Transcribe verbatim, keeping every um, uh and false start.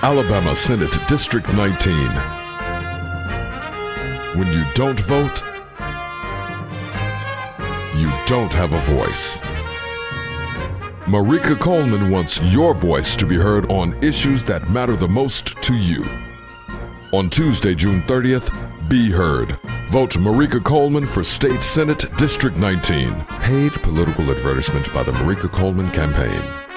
Alabama Senate District nineteen. When you don't vote, you don't have a voice. Merika Coleman wants your voice to be heard on issues that matter the most to you. On Tuesday, June thirtieth, be heard. Vote Merika Coleman for State Senate District nineteen. Paid political advertisement by the Merika Coleman campaign.